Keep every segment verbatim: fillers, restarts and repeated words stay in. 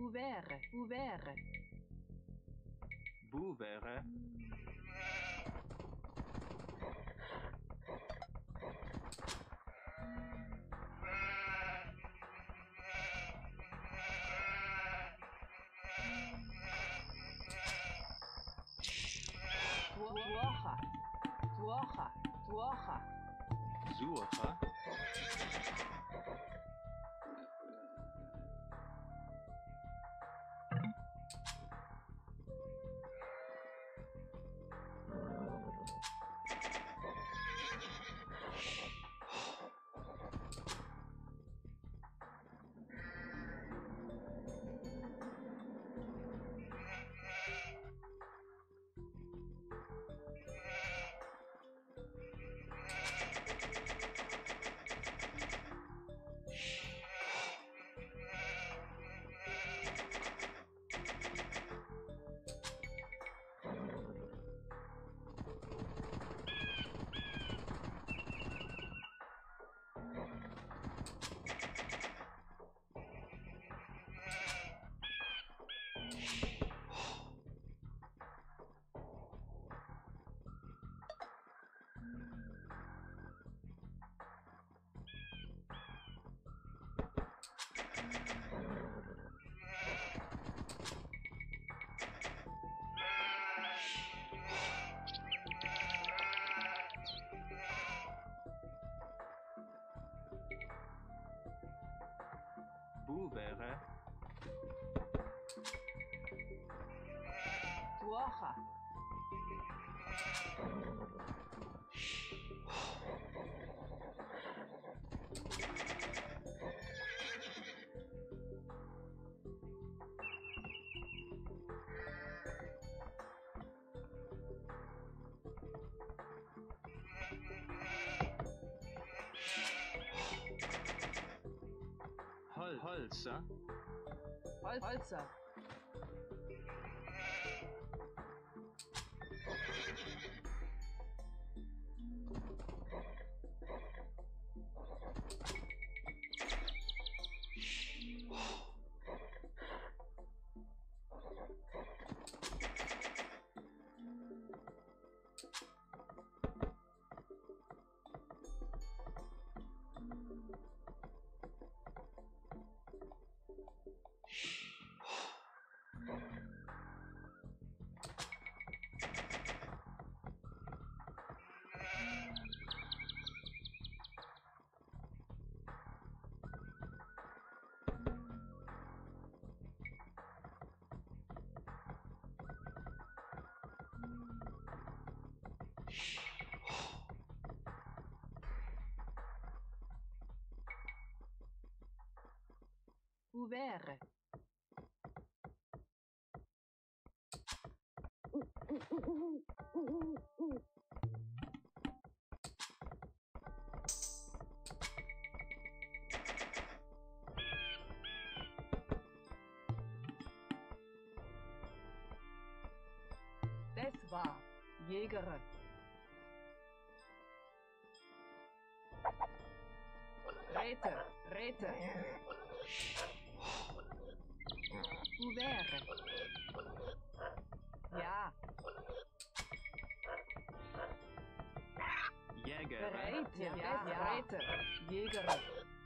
Ouvert, ouvert. Bouvere. Tuocha, tuocha, tuocha. Suche. Bouvere. Tuocha. Hol Holzer. Hol Holzer. Ouvert. Das war Jäger. Räte, Räte. Ouvert. Ja. Jäger. Bereit, ja, ja. Räte. Jäger.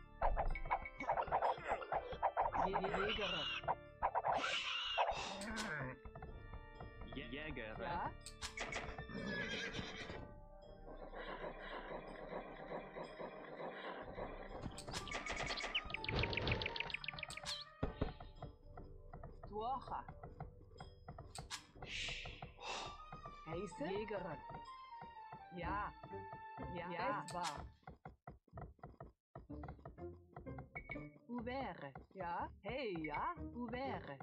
Jäger. Jäger. Ja. Tuocha. Heiße? Jäger. Ja. Ja. Das war. Ouvert. Ja. Hey, ja. Ouvert.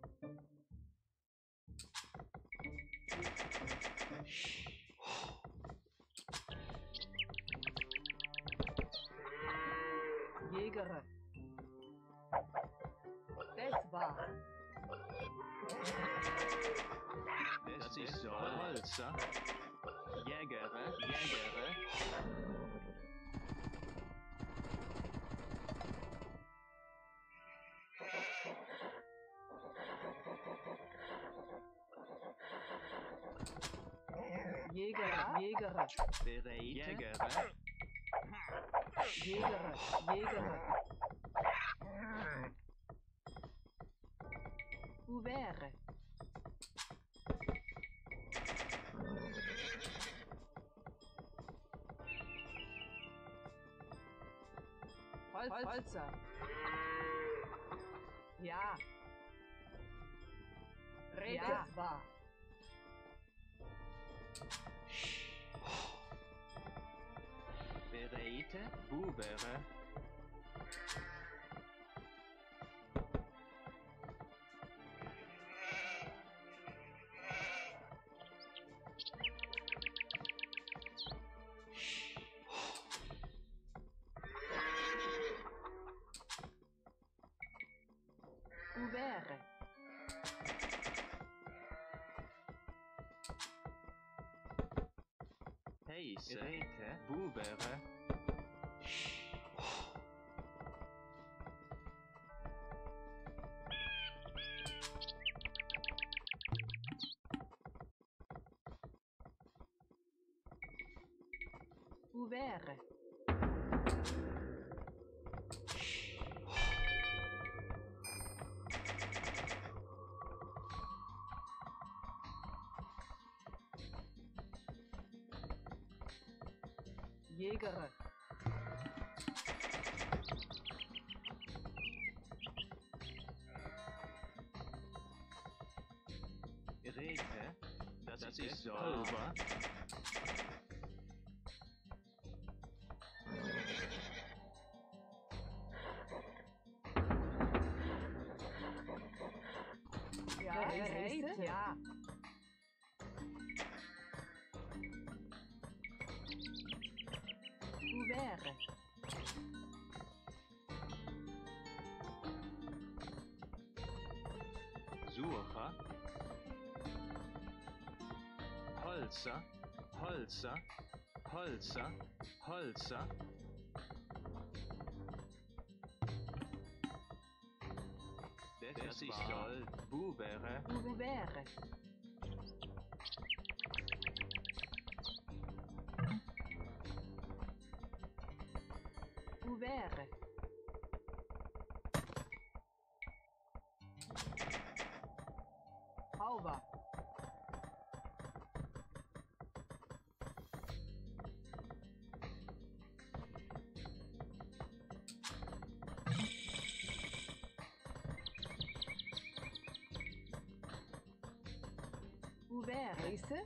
Jäger. Das war. Das ist so Holzer. Jäger. Jäger. Jäger, Jäger, Bereite. Jägere. Jäger, Jäger. Ouvert. Holz, Holzer. Ja. Rede. Ja. War. Bereite. Bubere. Ouvert. Heise. Rete. Bubere. Ouvert. Jäger. Rete. Das, das ist sauber. Ja, Reise. Ja. Ouvert. Sucher. Holzer. Holzer. Holzer. Holzer. Das ist soll. Bubere. Ouvert. Ouvert. Hauber. Ouvert. Reise.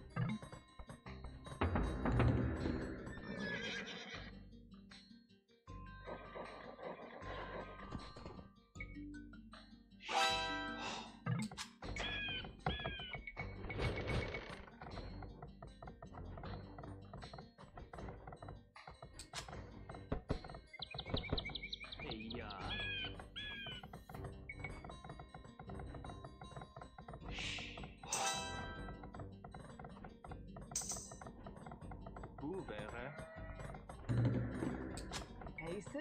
Ja. Bubere. Heise.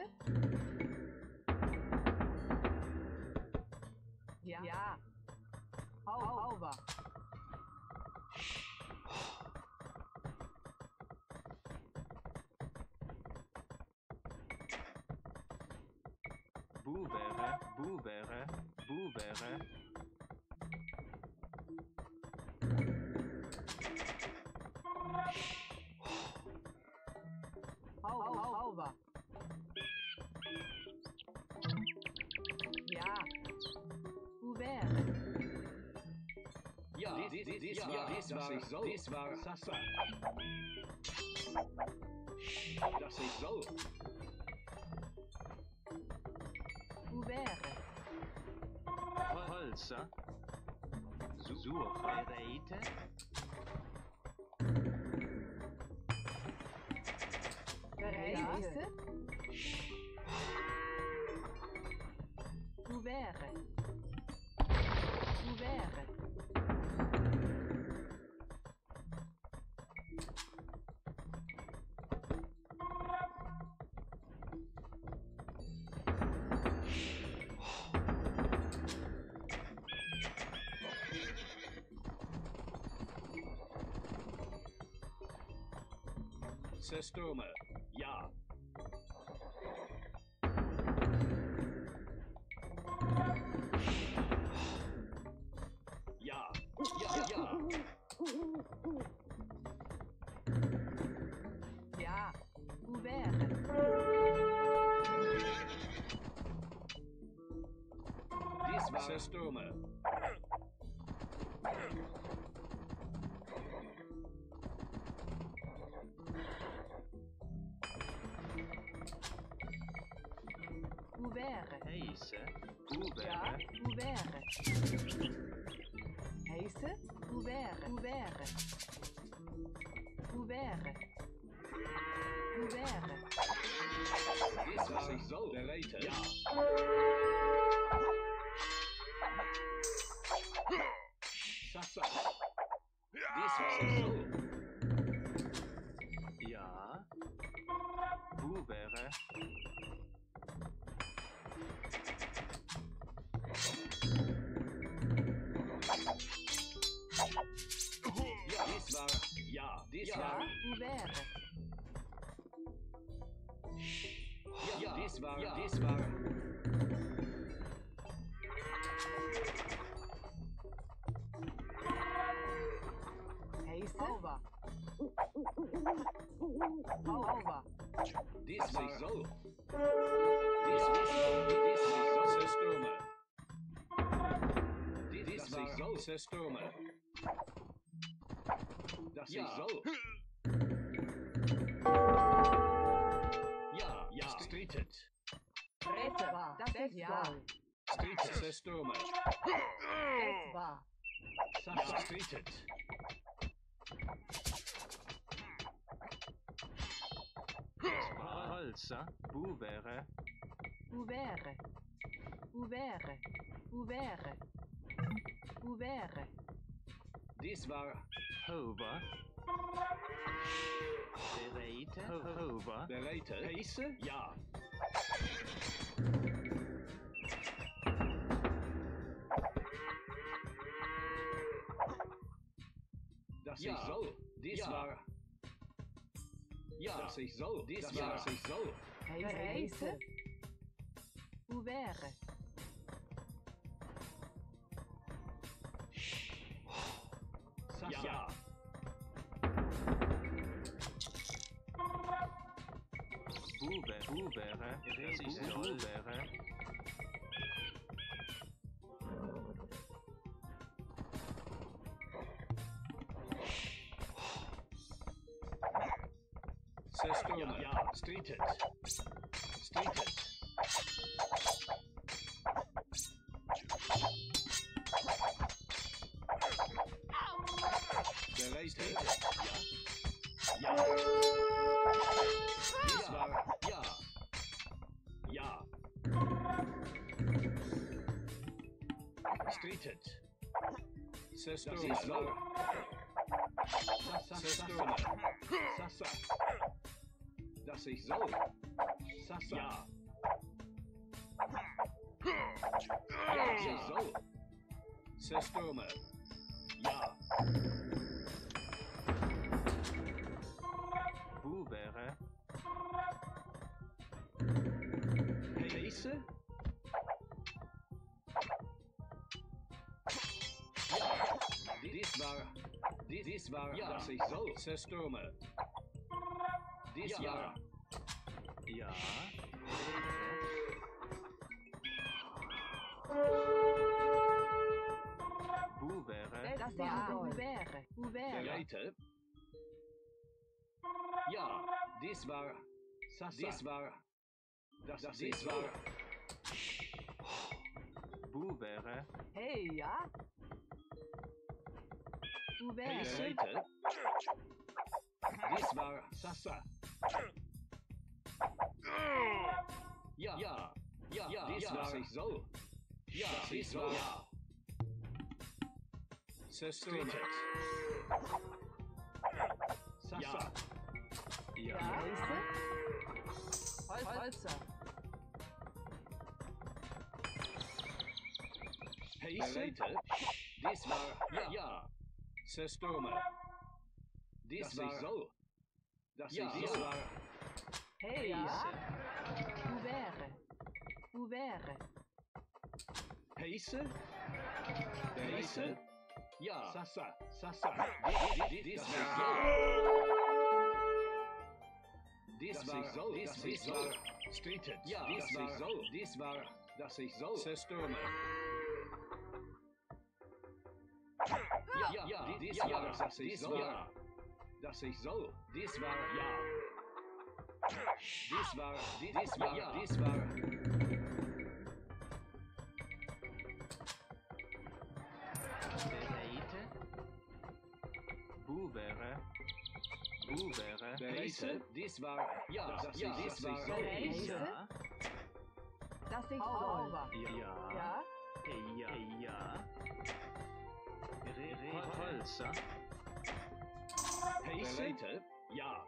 Ja. Ja. Hau, Hauber. Bubere. Bubere. Bubere. Hau, Hau, Hauber. Ja. Ouvert. Ja, dies, dies, dies, ja, war, dies, war, so. dies war Sassa. Das ist so. Ouvert. Holzer. Sucher. Bereite. Reise. Ouvert. Ouvert. Zerstürme. Ja. Ja. Ja, ja. Ja. Hoe wäre? Dies war Zerstürme. Hoe wäre? Heise. Hoe Ja. wäre? Hoe wäre? Heise? Hoe wäre? Hoe wäre? Hoe wäre? Hoe wäre? Dies war ich so. Der Leiter. Ja. Sasa. Dies war ich so. Ja. Hoe wäre? Ja. Dies war. Ja. Dies Ja. war. Hoe wäre? Ja. Dies war. Ja. Dies war. Heise? Over. Over. Dies war ich so. Dies war. Dies war ich so. Zerstürme. Dies war ich so. Zerstürme. Das Ja. ist so. Ja, ja. Streetet. Es war. Das ist ja. Streetet. Zerstürme. Es war. Ja, streetet. Holzer. Hoe wäre? Hoe wäre? Hoe wäre? Hoe wäre? Hoe wäre? Dies war Hover. Bereite. Ho- Hover. bereit. Heiße? Ja. Das Ja. ist so. Dies Ja. war. Ja, das ist so. Dies Das war. ja. Das ist so. Heise? Hoe wäre? Sasa. Ja. Hoe wäre? Hoe wäre? Das ist Hoe- Hoe wäre? Zerstörme. Ja, ja. Streetet. Streetet. Bereit. Ja. Ja. Dies war. Ja. Ja. Streetet. Zerstörme. Das ist so. Zerstörme. Sasa. Das ist so. Sasa. Ja. Ja, das ist so. Zerstörme. Ja. Hoe wäre? Heiße? Ja. Dies war. Dies, dies war. Ja. Das ist so. Zerstörme. Dies Ja. war. Ja. Hoe wäre? Das war. Hoe wäre? Hoe wäre? Bereit. Ja. Dies war. Sasa. Dies war. Das, das dies war. Hoe wäre? Hey, ja? Hoe wäre? Bereit. Dies war. Sasa. Ja. Ja. Ja. Ja. Dies ja. war ich so. Ja. Dies war. Ja. Zerstört. Sasa. Ja. Ja, Ja. Heise? Hol Holzer. Heiße? Dies war. Ja. Ja. Zerstörme. Dies Das war. ist So. Das Ja. ist dies war. Hey, ja. Heiße. Uvere. Uvere. Heiße? Heiße? Ja. Sasa, Sasa. Dies, dies, dies war so. Dies war so, dies ist so. Streetet. Ja, dies das war ist so. Dies war, das ist so. Zerstürme. Ja, ja, dies ja, war, das ist dies so. war. Das ist so. Dies war, ja. Dies war, dies war, Ja. dies war. Bereite. Buvere. Buvere. Bereite. Dies war, Ja, das ja, ist, dies das war ist so. Bereite. Ja. Das ist sauber. Ja. Ja. Ja, ja. Re, re, Holzer. Bereite. Ja.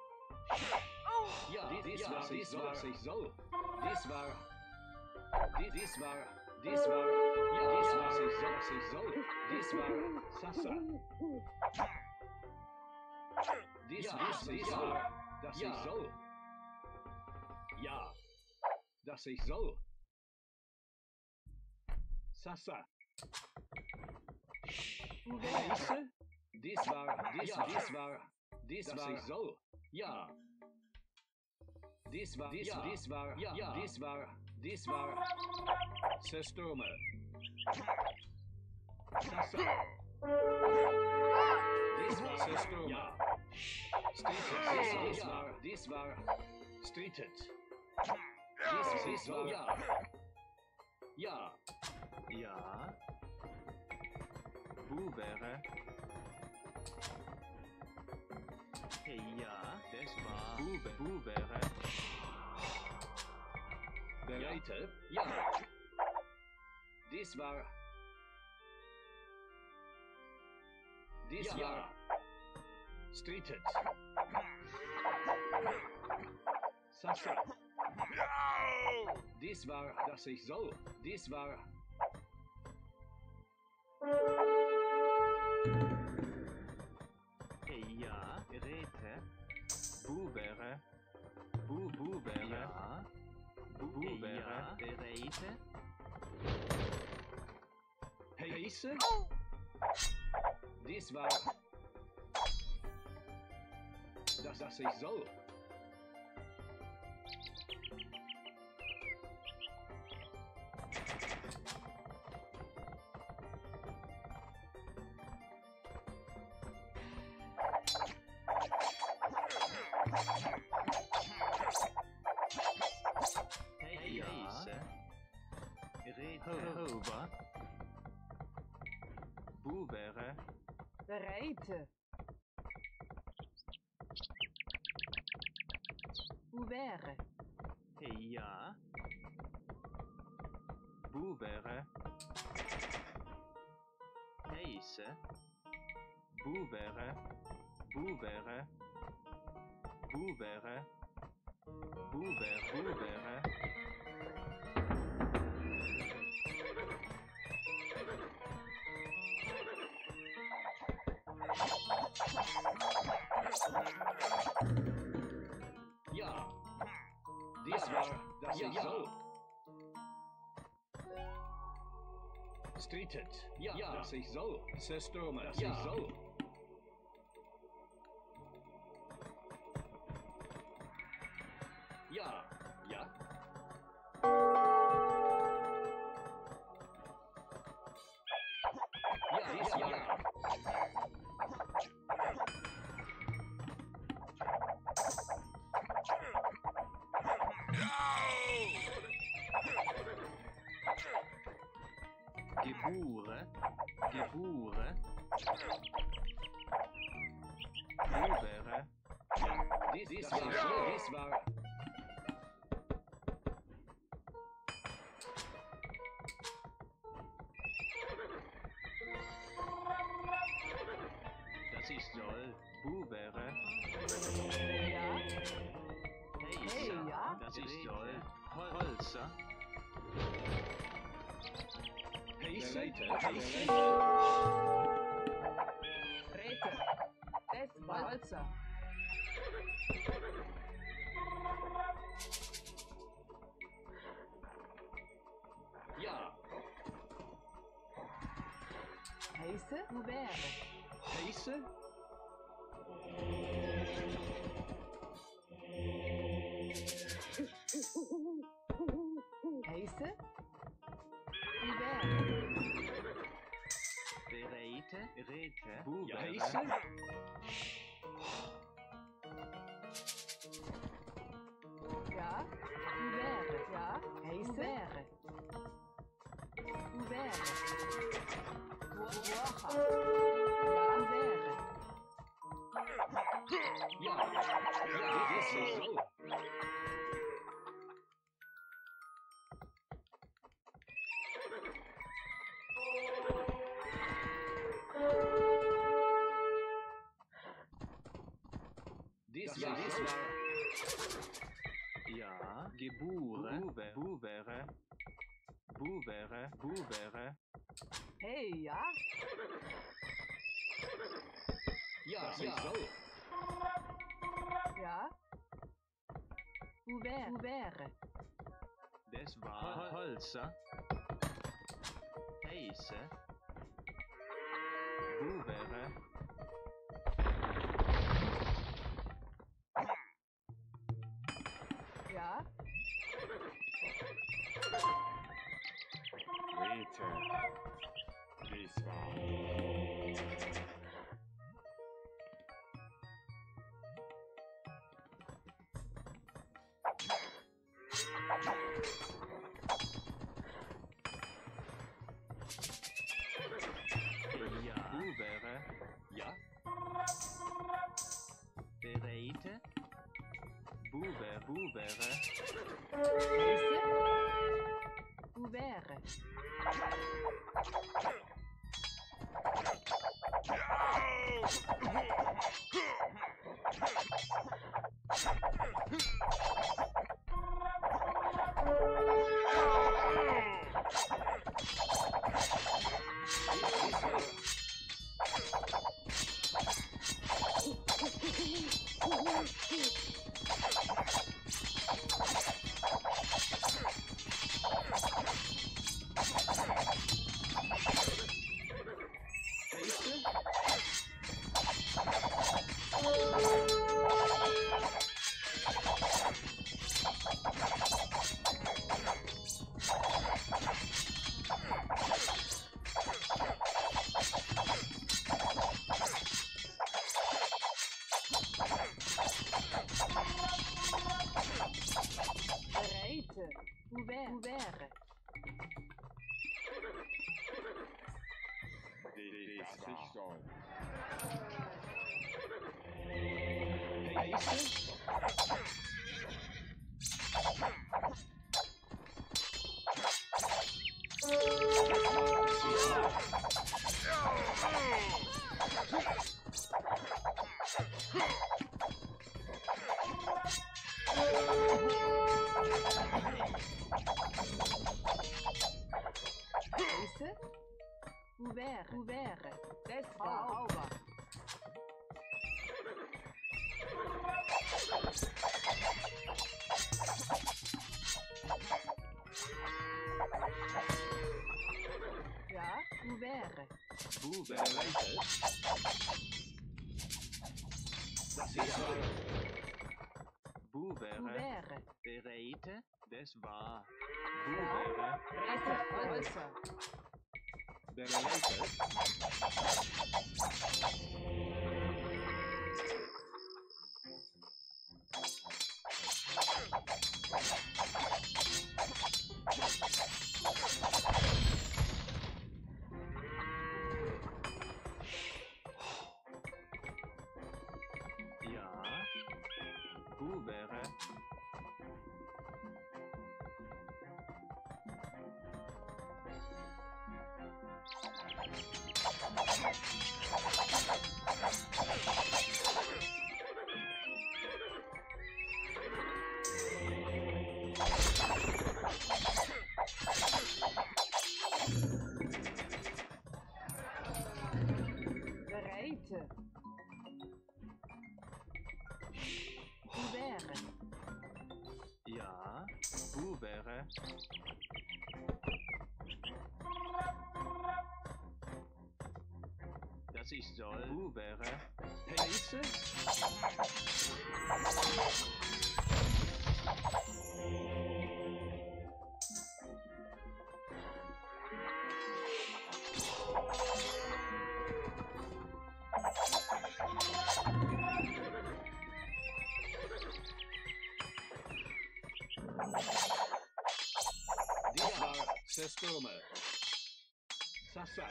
Ja, Dies, dies ja, war, dies dies war. war, sich so. Dies war, dies, dies war, dies war, ja, dies war, sich so, sich so. Dies war, Sasa. Dies, Ja, dies, dies ja. war, das Ja. ich so. Ja, das ich so. Sasa. Uvere. Heiße? Dies war, dies, Ja. dies war, dies Das war ich so. Ja. Dies war, dies, Ja. dies war, Ja. ja, dies war, dies war. Zerstürme. Sasa. Dies war, Zerstürme. Ja. Streetet. Dies war, dies war, dies war. Streetet. Dies, dies war, Ja. Ja. Ja. Buvere. Ja, das war Bube, Buvere. Bereite. Ja. Dies war. Dies Ja. war. Streetet. Sasa. Dies war, das ich so. Dies war. Ja, Rete. Buvere. Bu, Buvere. Ja. Buvere. Ja, Bereite. Heiße. Dies war. Das, das ich so. Heiße. Rete. Hober. Buvere. Bereite. Uvere. Ja. Buvere. Heiße. Buvere. Buvere. Buvere. Buver, Buvere. Ja. Dies war, das Ja. ich so. Streetet. Ja. Das ich so. Zerstürme. Das Ja. ich so. Ja. Ja. Ja, Dies ja, war. ja. Gebure. Gebure. Buvere. Dies, dies Das war, ist so. dies war. Das ist soll. Buvere. Ja. Heißer. ja. Das ist soll. Holzer. Heiße. Bereite. Heiße. Rete. Des Walzer. Heiße, ouvert. Heiße? Heiße, ouvert. Bereite, rete, Ja, buvere, heiße? Ja, ouvert. Ja, heiße, ouvert. Ouvert. Waha. Ja, ouvert. Ja. Ja, das ist so. Dies Ja, war, dies war, ja, gebure, buve, buvere, buvere, buvere, Hey, ja. ja, das ist so. Ja. Ouvert. Ouvert. des war Holzer, heiße, buvere, Ja. Rete. Dies war. ja, buvere, Ja, bereite, buve, buvere, Heiße. Ouvert. heiße? Bereite. Ouvert. Ouvert. Dies ich soll. Heiße? Heiße. Ouvert. Ouvert. Das war sauber. Ja, ouvert. buvere, Bereite. Das ist wahr. buvere, Ouvert. bereite, des war, buvere, Rette. Holzer. Bereite. ja, buvere, Bereite. Ouvert. ja, buvere, ich soll. Bu wäre. Heiße? Dies war Sestürme. Sasa.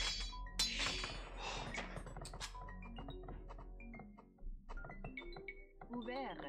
Hoe wäre?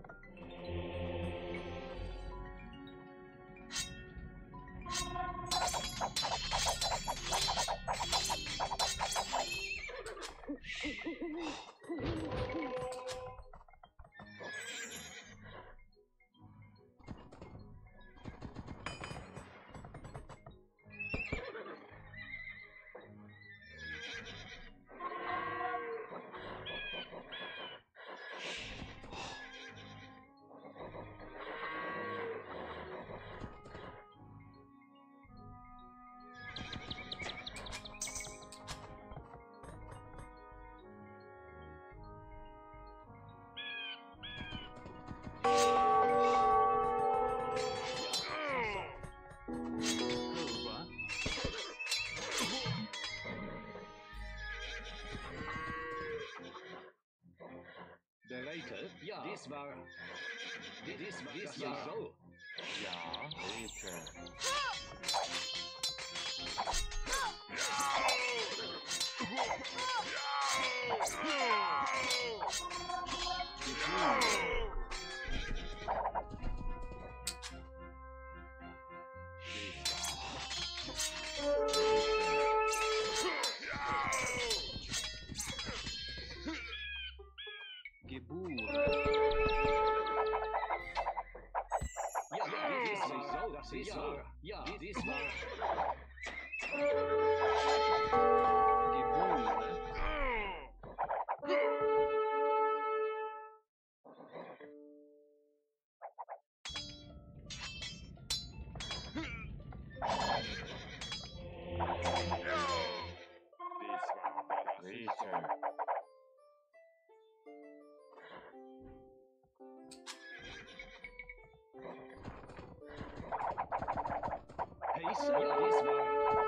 Over. Bereite? Ja. Dies war. Dies, dies war. Dies war so. Ja, bitte. Gebure. Ja, ja, dies war so. Das ist so. Ja, dies war. Gebure. Dies war das Bitte. Heiße? Ja, dies war.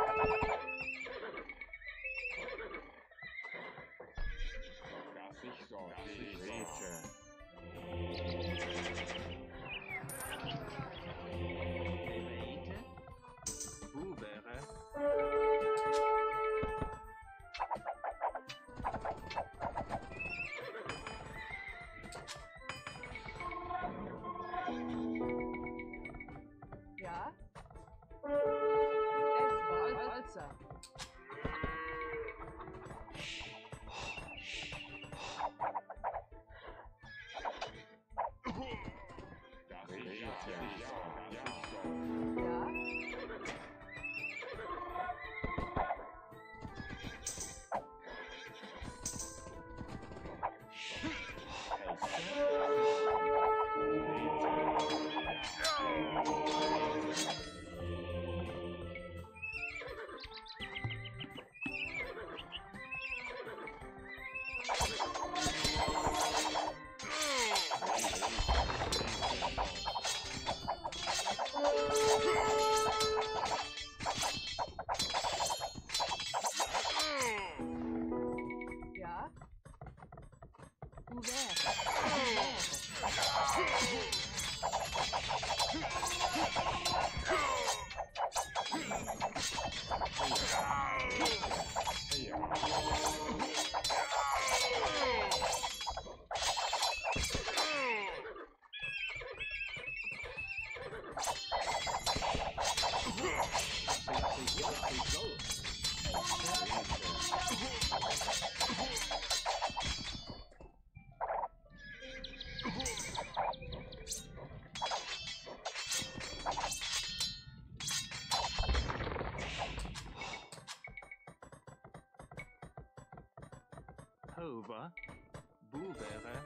Das ich soll. Bitte. Bereite. Bu wäre. Ja? Es war Walzer. Das ich ja, das ich soll. Ja? Ja? Hoe wäre? Hoe wäre? Over. Bu wäre.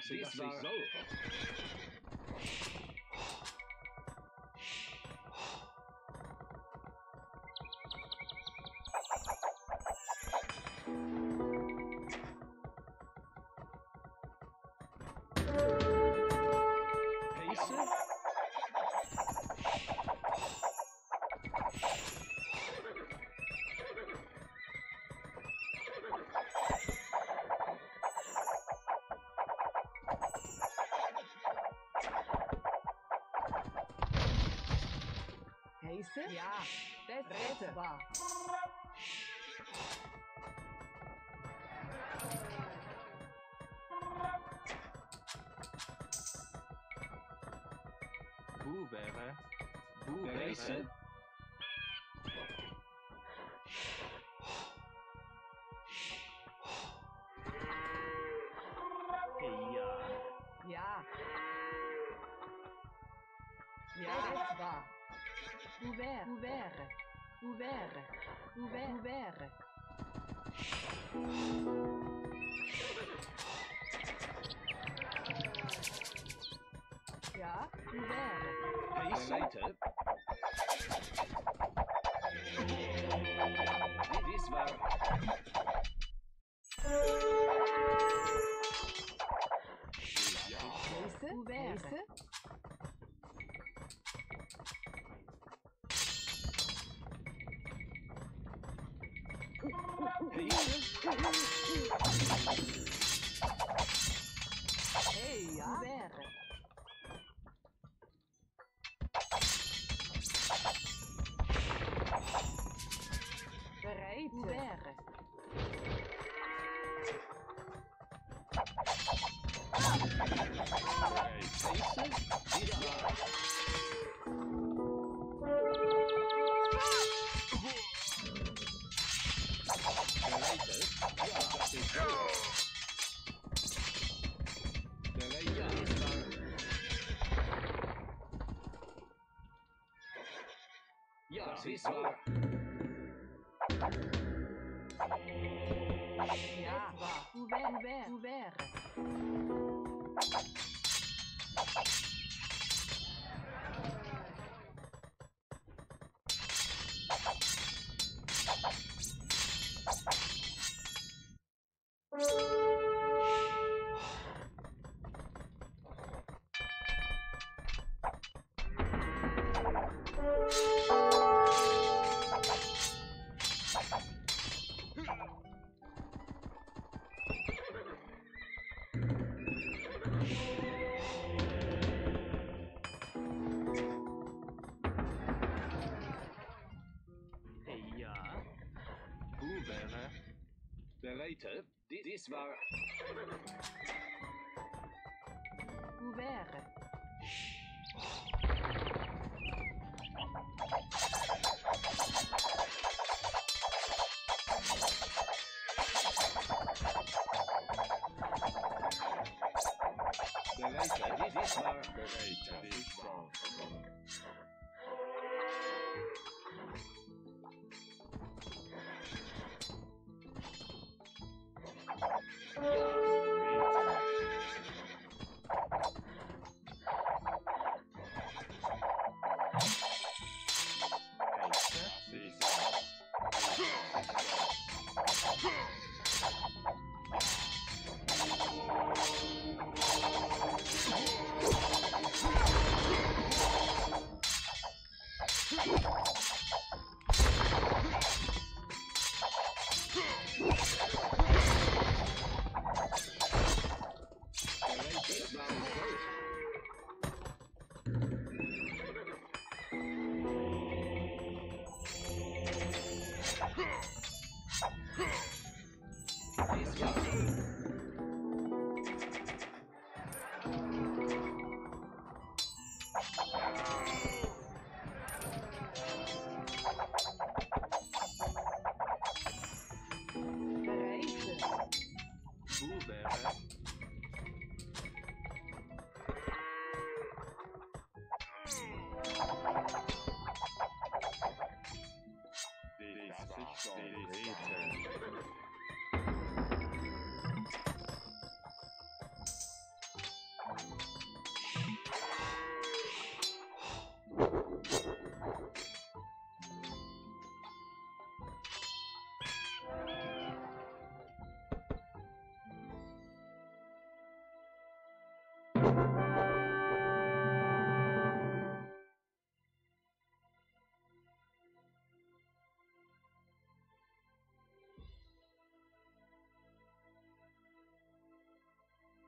Das, das ist so. Pace? Heiße? Ja, das ist wahr. Boevere. Pace? Boevere. Ja. Ja. Ja, das ist wahr. Ouvert, ouvert, ouvert, ouvert, ouvert. Ja, ouvert. Pace? Later. This war. Heiße, ouvert. Heiße? Hey, ja. Ouvert. Bereit. Ouvert. Pace? Wieder. Later. Ja, das ist so. Ja, this war. Ja, this war. Ja, das war. Ouvert, ouvert, ouvert. Ja. Boevere. Later. This war. Ouvert. Later. This war. Later. This war.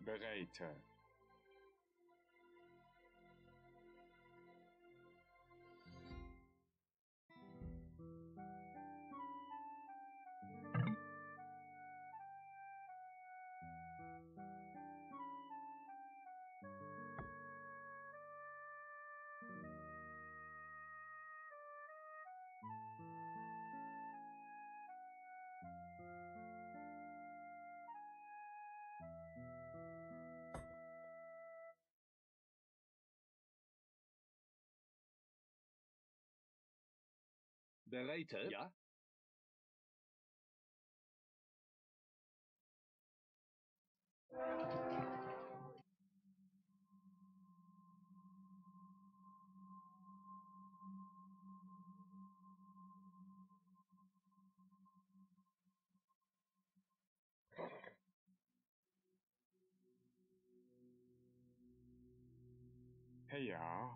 Bereit. Bereite? Ja. Ja.